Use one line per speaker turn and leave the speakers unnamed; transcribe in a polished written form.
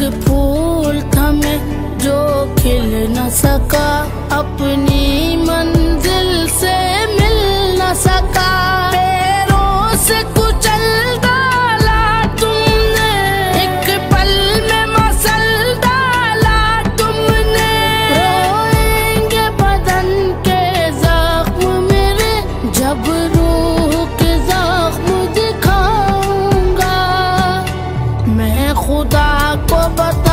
फूल था मैं जो खिल न सका, अपनी मंजिल से मिल न सका। पैरों से कुचल डाला तुमने, एक पल में मसल डाला तुमने। रोएंगे बदन के जख्म मेरे, जब रूह के जख्म दिखाऊंगा। मैं खुदा को बता